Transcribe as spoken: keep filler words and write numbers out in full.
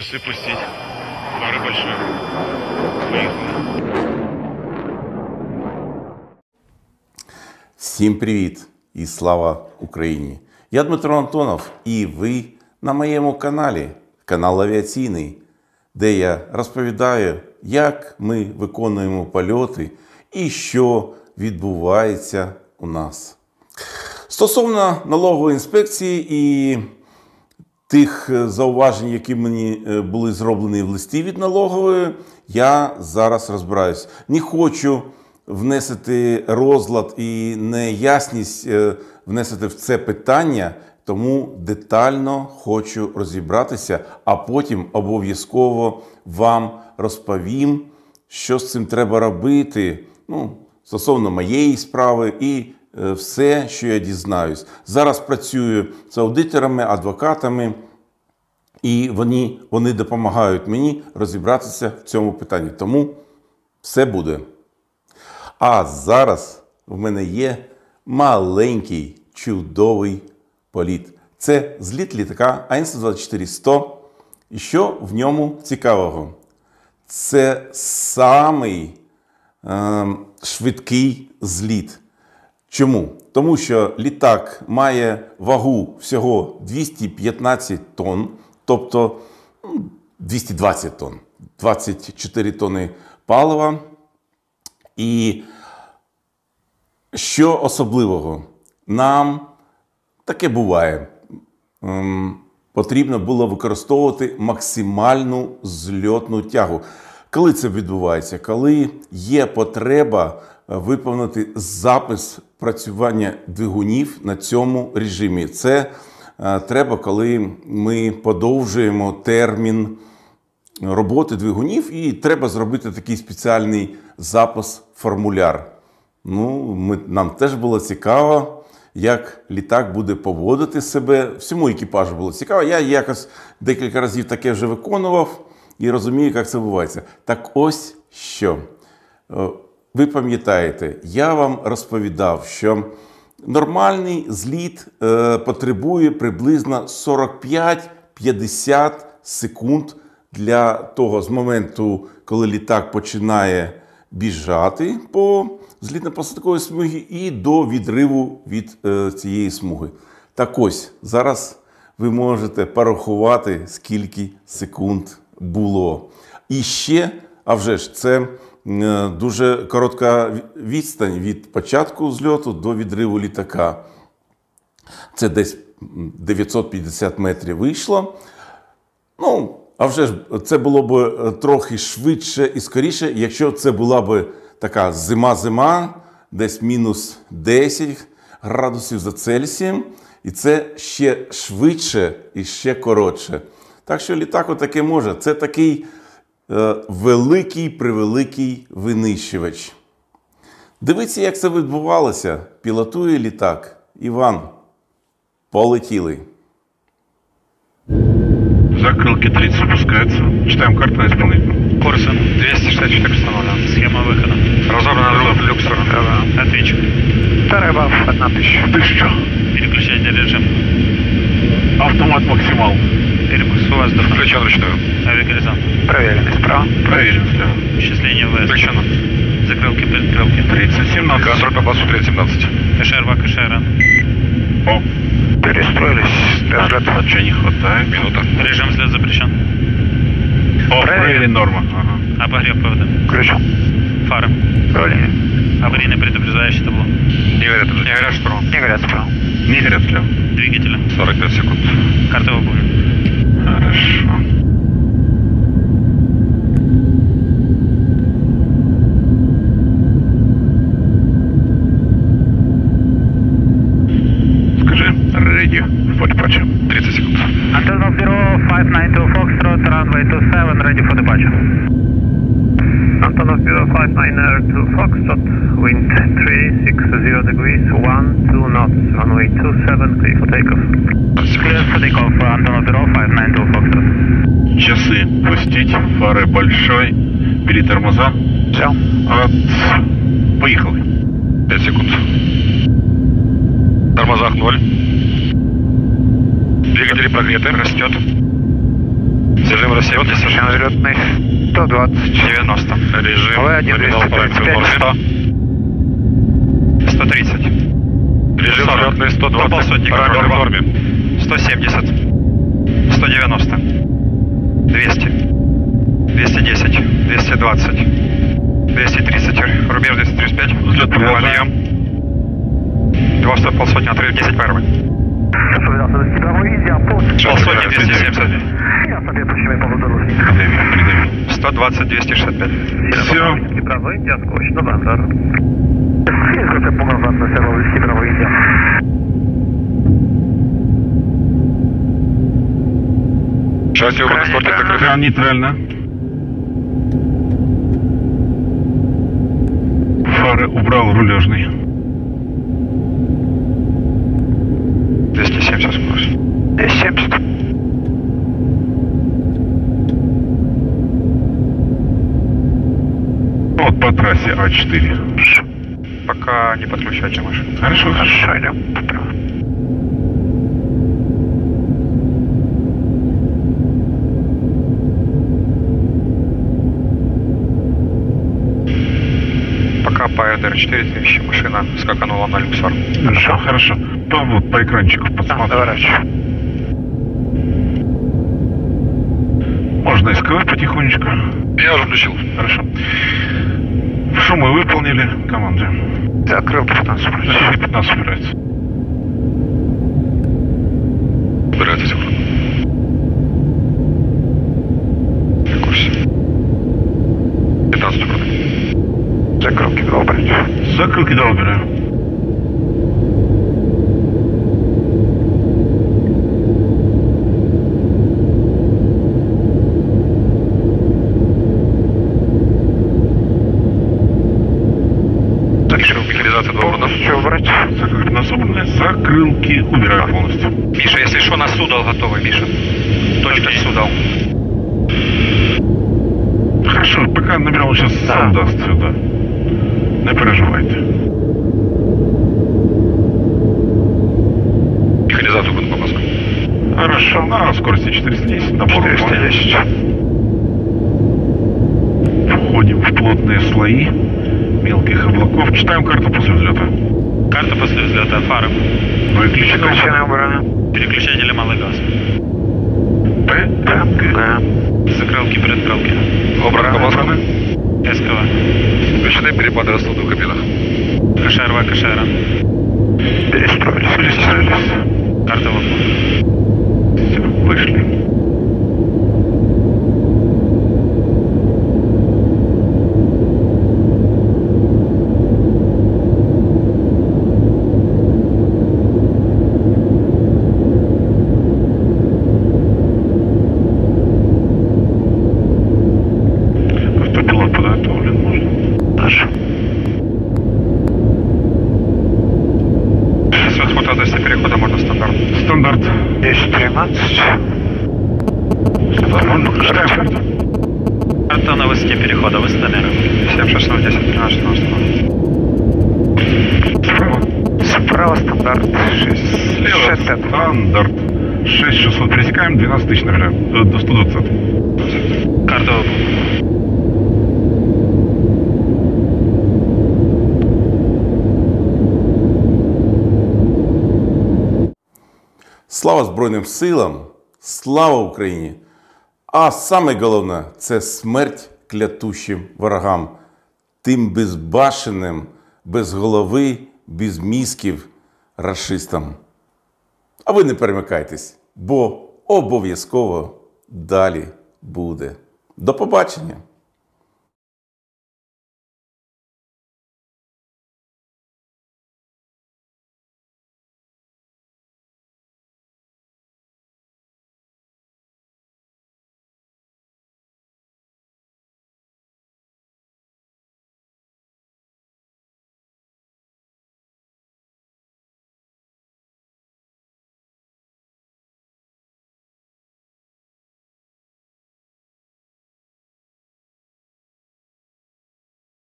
Часы пустить. Фары большие. Поехали. Всім привіт і слава Україні! Я Дмитро Антонов і ви на моєму каналі, канал Авіаційний, де я розповідаю, як ми виконуємо польоти і що відбувається у нас. Стосовно налогової інспекції і тих зауважень, які мені були зроблені в листі від налогової, я зараз розбираюсь. Не хочу внести розлад і неясність внести в це питання, тому детально хочу розібратися, а потім обов'язково вам розповім, що з цим треба робити, ну, стосовно моєї справи і все, що я дізнаюсь. Зараз працюю з аудиторами, адвокатами, і вони, вони допомагають мені розібратися в цьому питанні. Тому все буде. А зараз в мене є маленький, чудовий політ. Це зліт літака АН сто двадцять чотири сто. І що в ньому цікавого? Це самий е, швидкий зліт. Чому? Тому що літак має вагу всього двісті п'ятнадцять тонн, тобто двісті двадцять тонн, двадцять чотири тонни палива. І що особливого? Нам таке буває. Ем, потрібно було використовувати максимальну зльотну тягу. Коли це відбувається? Коли є потреба виповнити запис працювання двигунів на цьому режимі. Це е, треба, коли ми подовжуємо термін роботи двигунів, і треба зробити такий спеціальний запис-формуляр. Ну, ми, нам теж було цікаво, як літак буде поводити себе. Всьому екіпажу було цікаво. Я якось декілька разів таке вже виконував і розумію, як це відбувається. Так ось що. Ви пам'ятаєте, я вам розповідав, що нормальний зліт е, потребує приблизно сорок п'ять - п'ятдесят секунд для того, з моменту, коли літак починає біжати по злітно-посадковій смузі і до відриву від е, цієї смуги. Так ось, зараз ви можете порахувати, скільки секунд було. І ще, а вже ж, це е, дуже коротка відстань від початку зльоту до відриву літака. Це десь дев'ятсот п'ятдесят метрів вийшло. Ну, а вже ж, це було б трохи швидше і скоріше, якщо це була б така зима-зима, десь мінус десять градусів за Цельсієм, і це ще швидше і ще коротше. Так що літак отаке може. Це такий е, великий-превеликий винищувач. Дивіться, як це відбувалося. Пілотує літак. Іван. Полетіли. Закрылки тридцать запускаются. Читаем карту на исполнителя. Курс двести шестьдесят четыре установлен. Схема выхода. Разобрана на люксор. Ответчик. Второй баф, одна тысяча. Тысяча. Переключайте режим. Автомат максимал. Перепуск воздуха. Включен ручную. Авиагоризонт. Проверенный справа. Проверен слева. Счисление ВС. Включено. Закрылки, предкрылки. тридцать семнадцать. сорок по басу тридцать семнадцать. КШР, ВА, КШР. О. Перестроились. Для взлета. Че не хватает? Минута. Режим взлет запрещен. О, Проверен. проверен норма. Ага. Обогрев повода. Включен. Фары. Управление. Аварийное предупреждающее табло. Не горят, не горят справа. Не горят справа. Не горят слева. Двигатели. сорок пять секунд. Картовый бум. Хорошо. Скажи, ready for departure. тридцать секунд. Antonov Bureau five nine two Foxtrot, runway two seven, ready for departure. Antonov Bureau five nine two Foxtrot, wind three six zero degrees, one two knots, runway two seven, clear for takeoff. Clear for takeoff, Antonov Bureau five nine two Foxtrot. Часы пустить, фары большой, бери тормоза. Все. От... Поехали. пять секунд. Тормозах ноль. Двигатели прогреты, растет. Режим Россия, Режим взлетный сто двадцать. девяносто. Режим вэ один двести тридцать пять. сто тридцать. Режим взлетный сто двадцать. Параметр в норме. сто семьдесят. сто девяносто. двести. двести десять. двести двадцать. двести тридцать. Рубеж двести тридцать пять. Взлет Подъем. двести полсотни отрыв десять первый. Полсотни двести семьдесят. сто двадцать двести шестьдесят пять. Все. Право, Индия, скотч, Новембер. Шасси у транспорте закрыто. Экран нейтрально. Фары убрал рулежный. двести семьдесят скорость. двести семьдесят. Вот по трассе А четыре. Пока не подключайте машину. Хорошо, хорошо. Идем. Пока по эр дэ эр четыре движущая машина скаканула на люксор. Хорошо, хорошо. По, вот, по экранчику посмотрим. Можно СКВ потихонечку. Я уже включил. Хорошо. Шумы выполнили. Команды. Закрыл пятнадцать. четыре пятнадцать убирается. Убирается все. В курсе. пятнадцать убрано. Закрылки два убрать. Закрылки, да, убираю. Механизация два убрана. Что убрать? Закрылки на собранные. Закрылки убираю полностью. Миша, если что, на судал готовый, Миша. Точка судал. Хорошо, пока набирал, сейчас сам даст сюда. Не переживайте. Механизацию буду по Москве. Хорошо, на скорости четыреста десять, набор четыреста десять. Входим в плотные слои мелких облаков. Читаем карту после взлета. Карта после взлета, фары. Выключено. Включены убраны. Переключатели малый газ. ПТГ. Закрылки, предкрылки. Обратно Москвы. СКВ. Включены перепады расхода в кабинах. КШРВ, КШР. Перестроились. Перестроились. Карта выполнена. Все, вышли. Автопилот подготовлен, можно. Наш. С отхода до перехода можно стандарт. Стандарт. десять тринадцать. Можно. Читаем карту. Карта на высоте перехода, высота меры. семь шесть ноль десять тринадцать девяносто. Справа. Справа стандарт. шесть. Слева шестьдесят. стандарт. шесть шестьсот пересекаем, двенадцать тысяч набираем. Э, До сто двадцать. Карта выполнена. Слава Збройним силам, слава Україні! А саме головне – це смерть клятущим ворогам, тим безбашеним, без голови, без мізків рашистам. А ви не перемикайтесь, бо обов'язково далі буде. До побачення!